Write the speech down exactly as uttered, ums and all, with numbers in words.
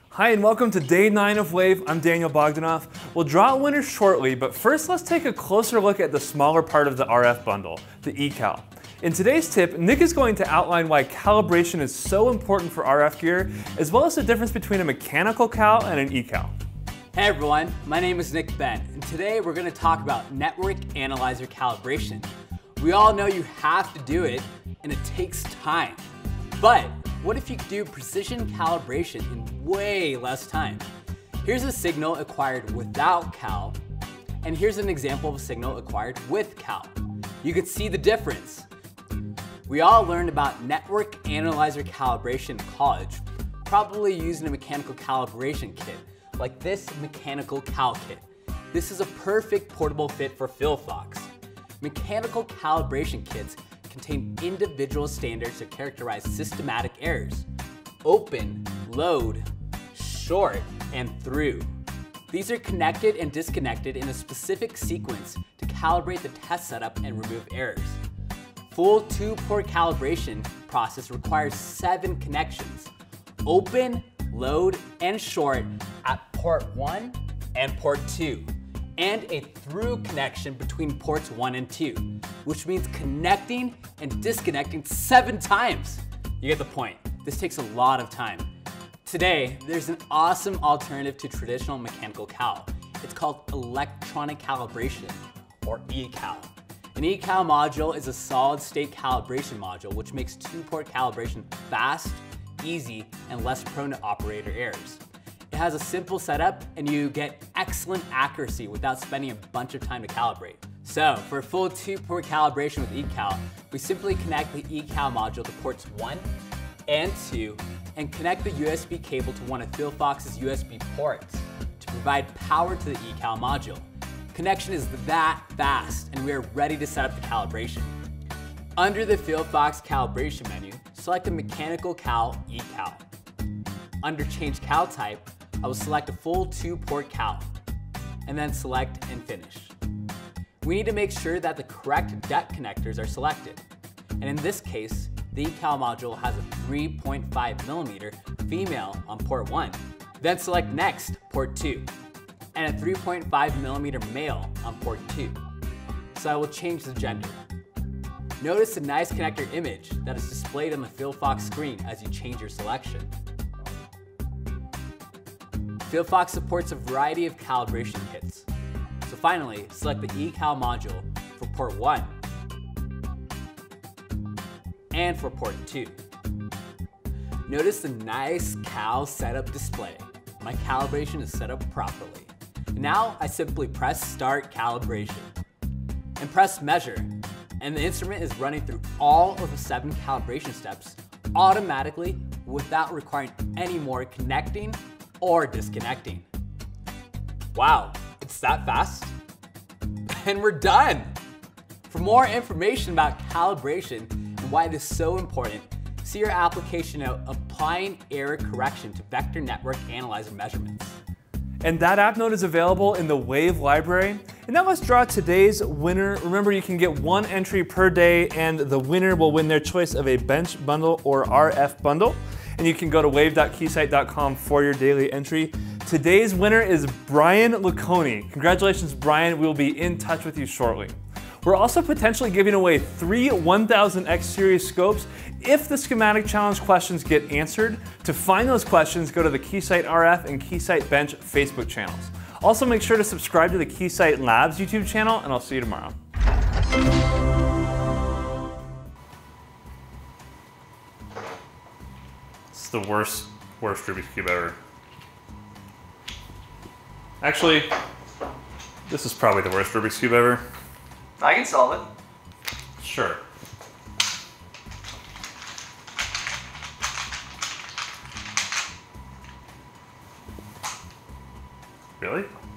Hi and welcome to day nine of Wave. I'm Daniel Bogdanoff. We'll draw a winner shortly, but first let's take a closer look at the smaller part of the R F bundle, the eCal. In today's tip, Nick is going to outline why calibration is so important for R F gear, as well as the difference between a mechanical cal and an eCal. Hey everyone, my name is Nick Ben, and today we're going to talk about network analyzer calibration. We all know you have to do it, and it takes time. But what if you could do precision calibration in way less time? Here's a signal acquired without cal, and here's an example of a signal acquired with cal. You could see the difference. We all learned about network analyzer calibration in college, probably using a mechanical calibration kit, like this mechanical cal kit. This is a perfect portable fit for Fieldfox. Mechanical calibration kits contain individual standards to characterize systematic errors: open, load, short, and through. These are connected and disconnected in a specific sequence to calibrate the test setup and remove errors. Full two-port calibration process requires seven connections: open, load, and short at port one and port two, and a through connection between ports one and two, which means connecting and disconnecting seven times. You get the point. This takes a lot of time. Today, there's an awesome alternative to traditional mechanical cal. It's called electronic calibration, or eCal. An eCal module is a solid-state calibration module which makes two-port calibration fast, easy, and less prone to operator errors. It has a simple setup and you get excellent accuracy without spending a bunch of time to calibrate. So for full two-port calibration with eCal, we simply connect the eCal module to ports one and two and connect the U S B cable to one of Fieldfox's U S B ports to provide power to the eCal module. Connection is that fast and we are ready to set up the calibration. Under the Fieldfox Calibration menu, select the mechanical cal eCal. Under change cal type, I will select a full two-port cal, and then select and finish. We need to make sure that the correct D E C connectors are selected. And in this case, the eCal module has a three point five millimeter female on port one. Then select next, port two, and a three point five millimeter male on port two. So I will change the gender. Notice the nice connector image that is displayed on the Fieldfox screen as you change your selection. Fieldfox supports a variety of calibration kits. So finally, select the eCal module for port one and for port two. Notice the nice cal setup display. My calibration is set up properly. Now I simply press start calibration and press measure, and the instrument is running through all of the seven calibration steps automatically without requiring any more connecting or disconnecting. Wow, it's that fast? And we're done! For more information about calibration and why it is so important, see your application note applying error correction to vector network analyzer measurements. And that app note is available in the Wave library. And now let's draw today's winner. Remember, you can get one entry per day and the winner will win their choice of a bench bundle or R F bundle. And you can go to wave dot keysight dot com for your daily entry. Today's winner is Brian Laconi. Congratulations, Brian. We will be in touch with you shortly. We're also potentially giving away three one thousand X series scopes if the schematic challenge questions get answered. To find those questions, go to the Keysight R F and Keysight Bench Facebook channels. Also, make sure to subscribe to the Keysight Labs YouTube channel, and I'll see you tomorrow. It's the worst, worst Rubik's Cube ever. Actually, this is probably the worst Rubik's Cube ever. I can solve it. Sure. Really?